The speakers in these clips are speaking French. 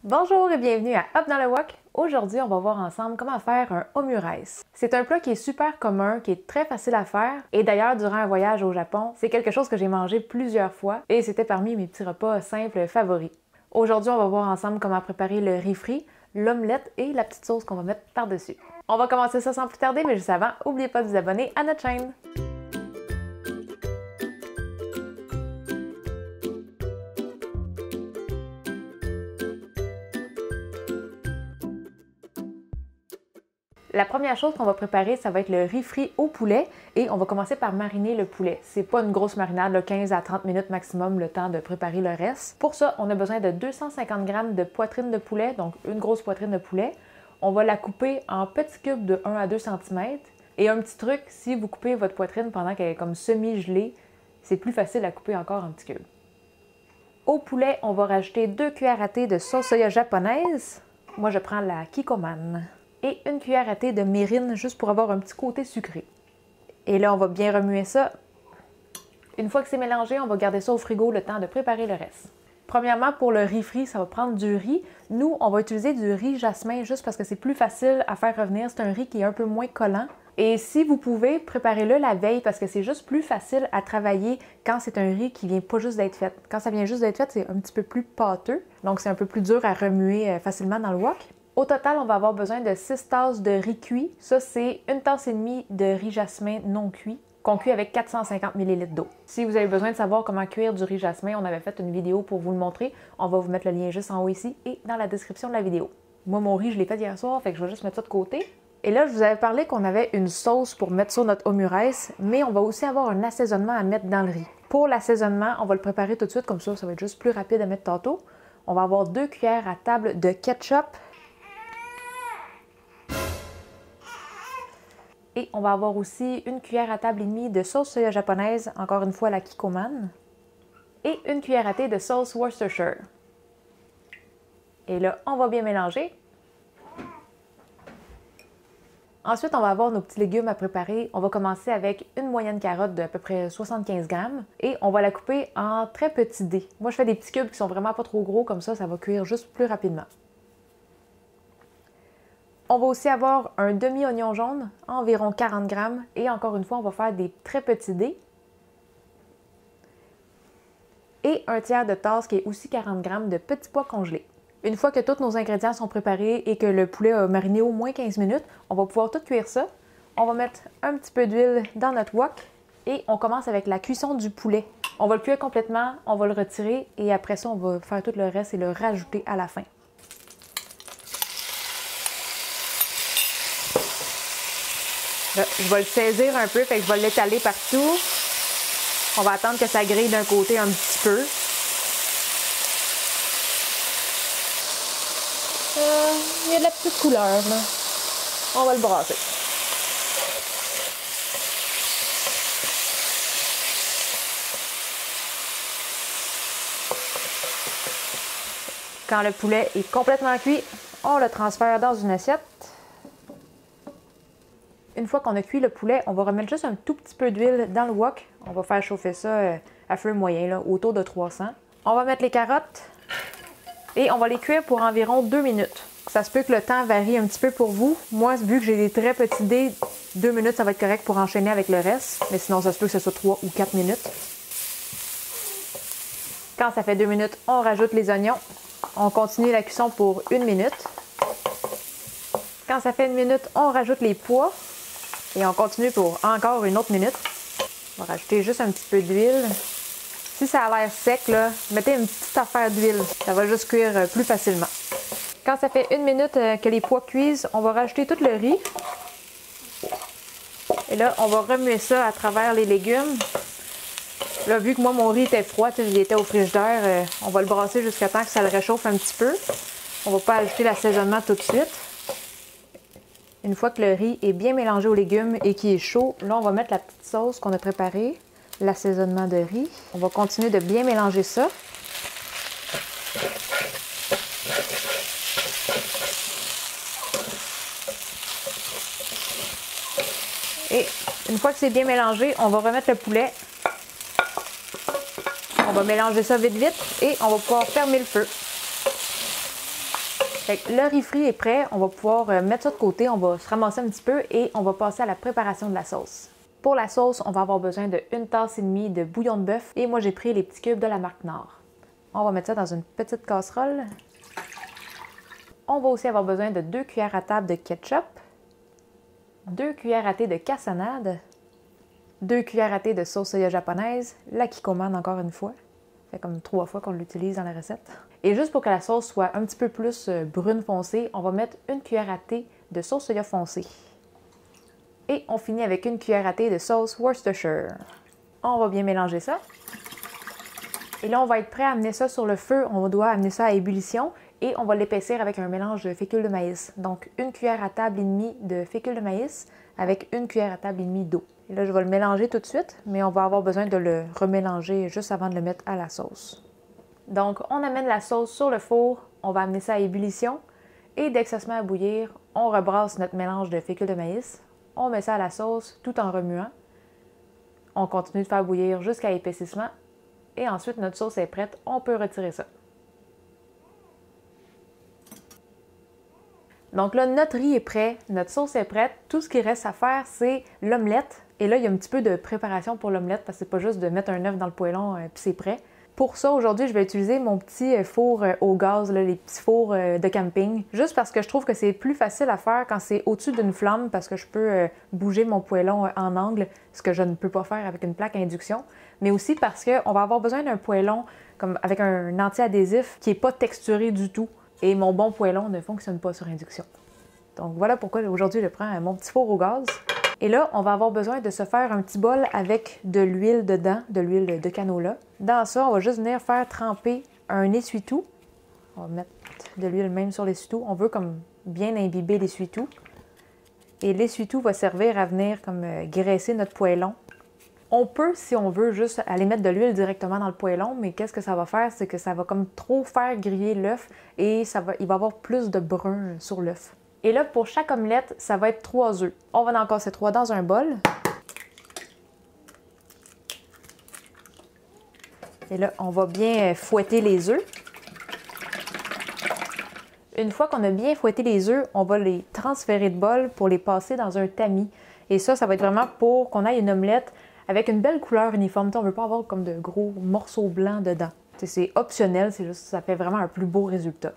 Bonjour et bienvenue à Up dans le Wok. Aujourd'hui, on va voir ensemble comment faire un omurice. C'est un plat qui est super commun, qui est très facile à faire. Et d'ailleurs, durant un voyage au Japon, c'est quelque chose que j'ai mangé plusieurs fois et c'était parmi mes petits repas simples favoris. Aujourd'hui, on va voir ensemble comment préparer le riz frit, l'omelette et la petite sauce qu'on va mettre par-dessus. On va commencer ça sans plus tarder, mais juste avant, n'oubliez pas de vous abonner à notre chaîne. La première chose qu'on va préparer, ça va être le riz frit au poulet et on va commencer par mariner le poulet. C'est pas une grosse marinade, là, 15 à 30 minutes maximum le temps de préparer le reste. Pour ça, on a besoin de 250 g de poitrine de poulet, donc une grosse poitrine de poulet. On va la couper en petits cubes de 1 à 2 cm. Et un petit truc, si vous coupez votre poitrine pendant qu'elle est comme semi-gelée, c'est plus facile à couper encore en petits cubes. Au poulet, on va rajouter 2 cuillères à thé de sauce soya japonaise. Moi, je prends la Kikkoman. Et une cuillère à thé de mirin, juste pour avoir un petit côté sucré. Et là, on va bien remuer ça. Une fois que c'est mélangé, on va garder ça au frigo le temps de préparer le reste. Premièrement, pour le riz frit, ça va prendre du riz. Nous, on va utiliser du riz jasmin juste parce que c'est plus facile à faire revenir. C'est un riz qui est un peu moins collant. Et si vous pouvez, préparez-le la veille parce que c'est juste plus facile à travailler quand c'est un riz qui vient pas juste d'être fait. Quand ça vient juste d'être fait, c'est un petit peu plus pâteux. Donc, c'est un peu plus dur à remuer facilement dans le wok. Au total, on va avoir besoin de 6 tasses de riz cuit. Ça, c'est 1,5 tasse de riz jasmin non cuit, qu'on cuit avec 450 ml d'eau. Si vous avez besoin de savoir comment cuire du riz jasmin, on avait fait une vidéo pour vous le montrer. On va vous mettre le lien juste en haut ici et dans la description de la vidéo. Moi, mon riz, je l'ai fait hier soir, fait que je vais juste mettre ça de côté. Et là, je vous avais parlé qu'on avait une sauce pour mettre sur notre omurice, mais on va aussi avoir un assaisonnement à mettre dans le riz. Pour l'assaisonnement, on va le préparer tout de suite, comme ça va être juste plus rapide à mettre tantôt. On va avoir 2 cuillères à table de ketchup. Et on va avoir aussi 1 cuillère à table et demie de sauce soya japonaise, encore une fois la Kikkoman. Et 1 cuillère à thé de sauce Worcestershire. Et là, on va bien mélanger. Ensuite, on va avoir nos petits légumes à préparer. On va commencer avec une moyenne carotte d'à peu près 75 g. Et on va la couper en très petits dés. Moi, je fais des petits cubes qui sont vraiment pas trop gros, comme ça va cuire juste plus rapidement. On va aussi avoir un demi-oignon jaune, environ 40 g. Et encore une fois, on va faire des très petits dés. Et un tiers de tasse qui est aussi 40 g de petits pois congelés. Une fois que tous nos ingrédients sont préparés et que le poulet a mariné au moins 15 minutes, on va pouvoir tout cuire ça. On va mettre un petit peu d'huile dans notre wok et on commence avec la cuisson du poulet. On va le cuire complètement, on va le retirer et après ça, on va faire tout le reste et le rajouter à la fin. Là, je vais le saisir un peu, fait que je vais l'étaler partout. On va attendre que ça grille d'un côté un petit peu. Il y a de la petite couleur, là. On va le brasser. Quand le poulet est complètement cuit, on le transfère dans une assiette. Une fois qu'on a cuit le poulet, on va remettre juste un tout petit peu d'huile dans le wok. On va faire chauffer ça à feu moyen, là, autour de 300. On va mettre les carottes et on va les cuire pour environ 2 minutes. Ça se peut que le temps varie un petit peu pour vous. Moi, vu que j'ai des très petits dés, 2 minutes, ça va être correct pour enchaîner avec le reste. Mais sinon, ça se peut que ce soit 3 ou 4 minutes. Quand ça fait 2 minutes, on rajoute les oignons. On continue la cuisson pour 1 minute. Quand ça fait 1 minute, on rajoute les pois. Et on continue pour encore 1 autre minute. On va rajouter juste un petit peu d'huile. Si ça a l'air sec, là, mettez une petite affaire d'huile. Ça va juste cuire plus facilement. Quand ça fait 1 minute que les pois cuisent, on va rajouter tout le riz. Et là, on va remuer ça à travers les légumes. Là, vu que moi, mon riz était froid, il était au frigidaire, on va le brasser jusqu'à temps que ça le réchauffe un petit peu. On ne va pas ajouter l'assaisonnement tout de suite. Une fois que le riz est bien mélangé aux légumes et qu'il est chaud, là, on va mettre la petite sauce qu'on a préparée, l'assaisonnement de riz. On va continuer de bien mélanger ça. Et une fois que c'est bien mélangé, on va remettre le poulet. On va mélanger ça vite vite et on va pouvoir fermer le feu. Fait que le riz frit est prêt, on va pouvoir mettre ça de côté, on va se ramasser un petit peu et on va passer à la préparation de la sauce. Pour la sauce, on va avoir besoin de 1,5 tasse de bouillon de bœuf et moi j'ai pris les petits cubes de la marque Knorr. On va mettre ça dans une petite casserole. On va aussi avoir besoin de 2 cuillères à table de ketchup, 2 cuillères à thé de cassonade, 2 cuillères à thé de sauce soya japonaise, la Kikkoman encore une fois. Ça fait comme 3 fois qu'on l'utilise dans la recette. Et juste pour que la sauce soit un petit peu plus brune foncée, on va mettre 1 cuillère à thé de sauce soya foncée. Et on finit avec 1 cuillère à thé de sauce Worcestershire. On va bien mélanger ça. Et là, on va être prêt à amener ça sur le feu. On doit amener ça à ébullition et on va l'épaissir avec un mélange de fécule de maïs. Donc, 1 cuillère à table et demie de fécule de maïs avec 1 cuillère à table et demie d'eau. Et là, je vais le mélanger tout de suite, mais on va avoir besoin de le remélanger juste avant de le mettre à la sauce. Donc, on amène la sauce sur le four, on va amener ça à ébullition et dès que ça se met à bouillir, on rebrasse notre mélange de fécule de maïs, on met ça à la sauce tout en remuant. On continue de faire bouillir jusqu'à épaississement et ensuite notre sauce est prête, on peut retirer ça. Donc là, notre riz est prêt, notre sauce est prête. Tout ce qui reste à faire, c'est l'omelette. Et là, il y a un petit peu de préparation pour l'omelette parce que c'est pas juste de mettre un œuf dans le poêlon puis c'est prêt. Pour ça, aujourd'hui, je vais utiliser mon petit four au gaz, là, les petits fours de camping. Juste parce que je trouve que c'est plus facile à faire quand c'est au-dessus d'une flamme parce que je peux bouger mon poêlon en angle, ce que je ne peux pas faire avec une plaque à induction. Mais aussi parce qu'on va avoir besoin d'un poêlon comme avec un anti-adhésif qui n'est pas texturé du tout. Et mon bon poêlon ne fonctionne pas sur induction. Donc voilà pourquoi aujourd'hui je prends mon petit four au gaz. Et là, on va avoir besoin de se faire un petit bol avec de l'huile dedans, de l'huile de canola. Dans ça, on va juste venir faire tremper un essuie-tout. On va mettre de l'huile même sur l'essuie-tout. On veut comme bien imbiber l'essuie-tout. Et l'essuie-tout va servir à venir comme graisser notre poêlon. On peut, si on veut, juste aller mettre de l'huile directement dans le poêlon, mais qu'est-ce que ça va faire? C'est que ça va comme trop faire griller l'œuf et il va avoir plus de brun sur l'œuf. Et là, pour chaque omelette, ça va être 3 œufs. On va en casser 3 dans un bol. Et là, on va bien fouetter les œufs. Une fois qu'on a bien fouetté les œufs, on va les transférer de bol pour les passer dans un tamis. Et ça va être vraiment pour qu'on ait une omelette avec une belle couleur uniforme. On ne veut pas avoir comme de gros morceaux blancs dedans. C'est optionnel, c'est juste ça fait vraiment un plus beau résultat.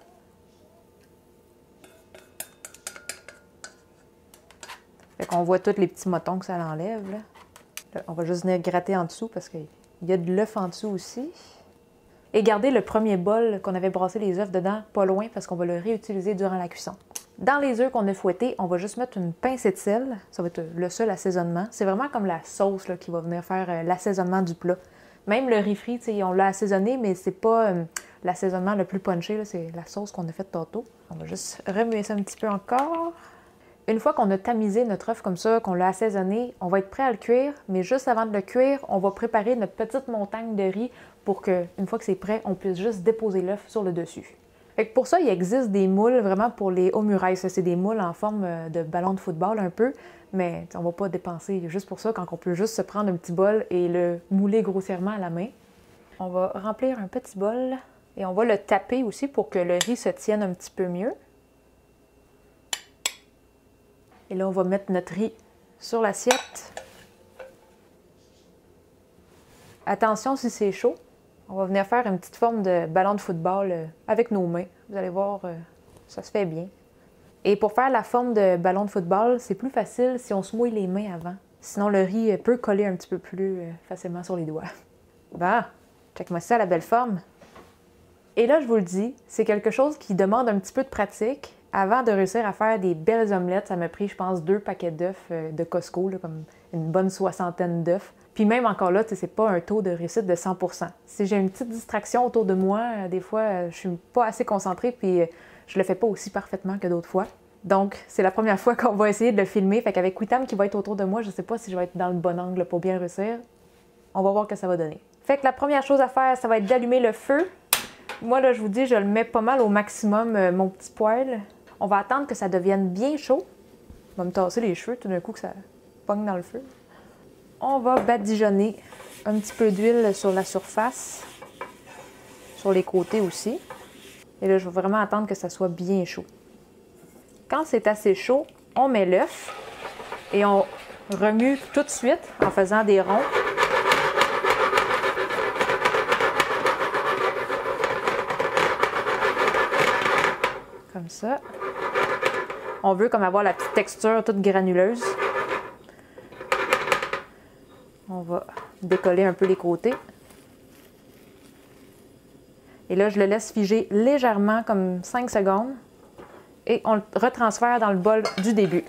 Fait qu'on voit tous les petits motons que ça l'enlève. Là, on va juste venir gratter en dessous parce qu'il y a de l'œuf en dessous aussi. Et garder le premier bol qu'on avait brassé les œufs dedans pas loin parce qu'on va le réutiliser durant la cuisson. Dans les œufs qu'on a fouettés, on va juste mettre une pincée de sel. Ça va être le seul assaisonnement. C'est vraiment comme la sauce là, qui va venir faire l'assaisonnement du plat. Même le riz frit, on l'a assaisonné, mais c'est pas l'assaisonnement le plus punché. C'est la sauce qu'on a faite tantôt. On va juste remuer ça un petit peu encore. Une fois qu'on a tamisé notre œuf comme ça, qu'on l'a assaisonné, on va être prêt à le cuire. Mais juste avant de le cuire, on va préparer notre petite montagne de riz pour que, une fois que c'est prêt, on puisse juste déposer l'œuf sur le dessus. Fait que pour ça, il existe des moules vraiment pour les omurice. C'est des moules en forme de ballon de football un peu, mais on va pas dépenser juste pour ça quand on peut juste se prendre un petit bol et le mouler grossièrement à la main. On va remplir un petit bol et on va le taper aussi pour que le riz se tienne un petit peu mieux. Et là, on va mettre notre riz sur l'assiette. Attention si c'est chaud. On va venir faire une petite forme de ballon de football avec nos mains. Vous allez voir, ça se fait bien. Et pour faire la forme de ballon de football, c'est plus facile si on se mouille les mains avant. Sinon, le riz peut coller un petit peu plus facilement sur les doigts. Bon, check-moi ça, la belle forme. Et là, je vous le dis, c'est quelque chose qui demande un petit peu de pratique. Avant de réussir à faire des belles omelettes, ça m'a pris, je pense, 2 paquets d'œufs de Costco, là, comme une bonne 60aine d'œufs. Puis même encore là, c'est pas un taux de réussite de 100%. Si j'ai une petite distraction autour de moi, des fois, je suis pas assez concentrée, puis je le fais pas aussi parfaitement que d'autres fois. Donc, c'est la première fois qu'on va essayer de le filmer. Fait qu'avec Witam qui va être autour de moi, je sais pas si je vais être dans le bon angle pour bien réussir. On va voir ce que ça va donner. Fait que la première chose à faire, ça va être d'allumer le feu. Moi, là, je vous dis, je le mets pas mal au maximum, mon petit poêle. On va attendre que ça devienne bien chaud. On va me tasser les cheveux tout d'un coup que ça pogne dans le feu. On va badigeonner un petit peu d'huile sur la surface, sur les côtés aussi. Et là, je vais vraiment attendre que ça soit bien chaud. Quand c'est assez chaud, on met l'œuf et on remue tout de suite en faisant des ronds. Comme ça. On veut comme avoir la petite texture toute granuleuse. On va décoller un peu les côtés. Et là, je le laisse figer légèrement, comme 5 secondes. Et on le retransfère dans le bol du début.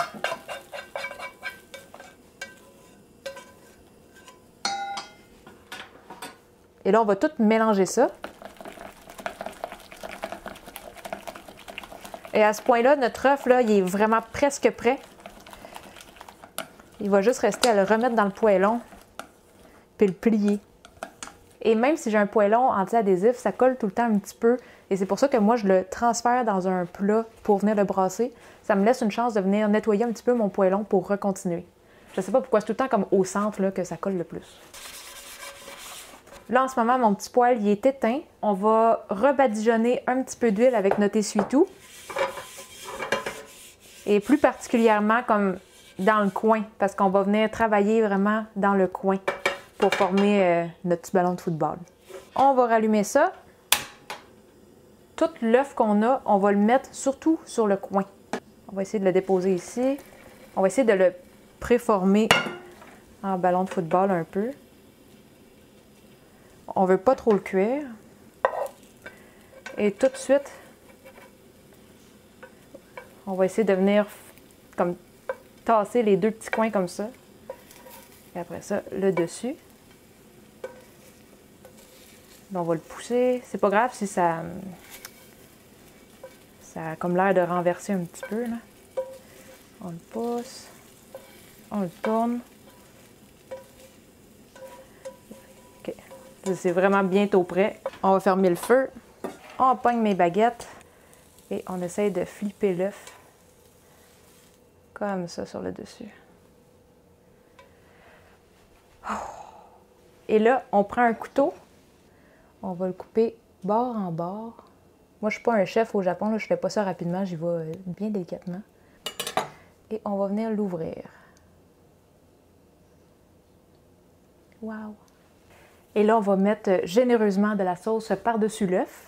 Et là, on va tout mélanger ça. Et à ce point-là, notre œuf, là, il est vraiment presque prêt. Il va juste rester à le remettre dans le poêlon, puis le plier. Et même si j'ai un poêlon anti-adhésif, ça colle tout le temps un petit peu. Et c'est pour ça que moi, je le transfère dans un plat pour venir le brasser. Ça me laisse une chance de venir nettoyer un petit peu mon poêlon pour recontinuer. Je ne sais pas pourquoi c'est tout le temps comme au centre là, que ça colle le plus. Là, en ce moment, mon petit poêle, il est éteint. On va rebadigeonner un petit peu d'huile avec notre essuie-tout. Et plus particulièrement comme dans le coin, parce qu'on va venir travailler vraiment dans le coin pour former notre petit ballon de football. On va rallumer ça. Tout l'œuf qu'on a, on va le mettre surtout sur le coin. On va essayer de le déposer ici. On va essayer de le préformer en ballon de football un peu. On ne veut pas trop le cuire. Et tout de suite, on va essayer de venir comme tasser les deux petits coins comme ça. Et après ça, le dessus. On va le pousser. C'est pas grave si ça a comme l'air de renverser un petit peu, là. On le pousse. On le tourne. OK. C'est vraiment bientôt prêt. On va fermer le feu. On pogne mes baguettes. Et on essaye de flipper l'œuf. Comme ça sur le dessus. Et là, on prend un couteau. On va le couper bord en bord. Moi, je ne suis pas un chef au Japon, là, je ne fais pas ça rapidement, j'y vais bien délicatement. Et on va venir l'ouvrir. Wow! Et là, on va mettre généreusement de la sauce par-dessus l'œuf.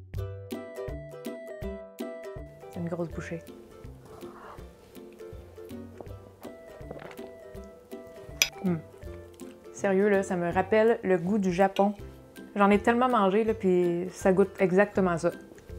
Une grosse bouchée. Sérieux, là, ça me rappelle le goût du Japon. J'en ai tellement mangé, là, puis ça goûte exactement ça.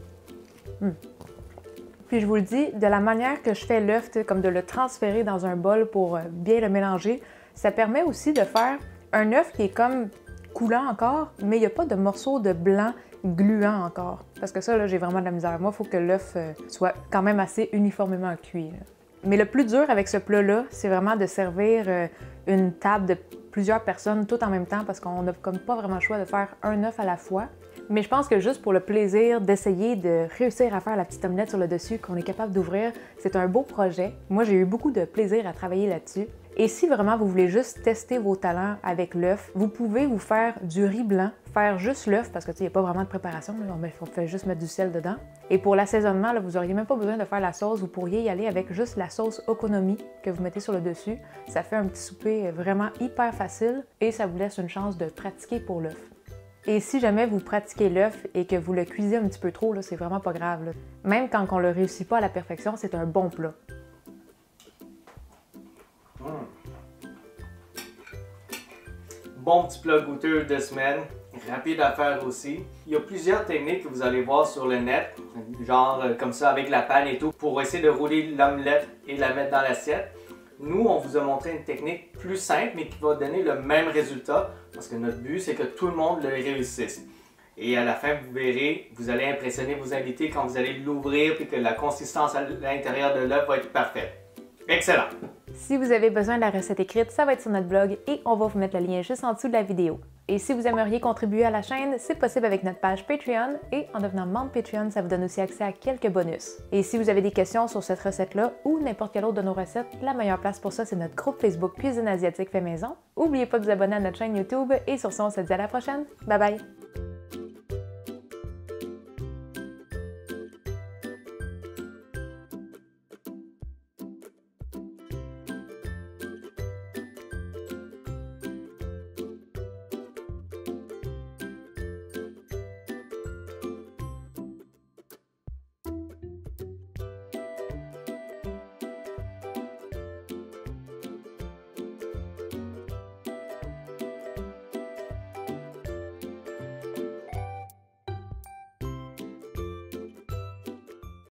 Puis je vous le dis, de la manière que je fais l'œuf, comme de le transférer dans un bol pour bien le mélanger, ça permet aussi de faire un œuf qui est comme coulant encore, mais il n'y a pas de morceaux de blanc gluant encore. Parce que ça, là, j'ai vraiment de la misère. Moi, il faut que l'œuf soit quand même assez uniformément cuit, là. Mais le plus dur avec ce plat-là, c'est vraiment de servir une table de plusieurs personnes tout en même temps parce qu'on n'a comme pas vraiment le choix de faire un œuf à la fois. Mais je pense que juste pour le plaisir d'essayer de réussir à faire la petite omelette sur le dessus qu'on est capable d'ouvrir, c'est un beau projet. Moi, j'ai eu beaucoup de plaisir à travailler là-dessus. Et si vraiment vous voulez juste tester vos talents avec l'œuf, vous pouvez vous faire du riz blanc, faire juste l'œuf parce que il n'y a pas vraiment de préparation, on fait juste mettre du sel dedans. Et pour l'assaisonnement, vous n'auriez même pas besoin de faire la sauce, vous pourriez y aller avec juste la sauce okonomi que vous mettez sur le dessus. Ça fait un petit souper vraiment hyper facile et ça vous laisse une chance de pratiquer pour l'œuf. Et si jamais vous pratiquez l'œuf et que vous le cuisez un petit peu trop, c'est vraiment pas grave, là. Même quand on ne le réussit pas à la perfection, c'est un bon plat. Bon petit plat goûteux de semaine, rapide à faire aussi. Il y a plusieurs techniques que vous allez voir sur le net, genre comme ça avec la panne et tout, pour essayer de rouler l'omelette et la mettre dans l'assiette. Nous, on vous a montré une technique plus simple, mais qui va donner le même résultat, parce que notre but, c'est que tout le monde le réussisse. Et à la fin, vous verrez, vous allez impressionner vos invités quand vous allez l'ouvrir, puis que la consistance à l'intérieur de l'œuf va être parfaite. Excellent! Si vous avez besoin de la recette écrite, ça va être sur notre blog et on va vous mettre le lien juste en dessous de la vidéo. Et si vous aimeriez contribuer à la chaîne, c'est possible avec notre page Patreon et en devenant membre Patreon, ça vous donne aussi accès à quelques bonus. Et si vous avez des questions sur cette recette-là ou n'importe quelle autre de nos recettes, la meilleure place pour ça, c'est notre groupe Facebook Cuisine asiatique fait maison. N'oubliez pas de vous abonner à notre chaîne YouTube et sur ce, on se dit à la prochaine. Bye bye!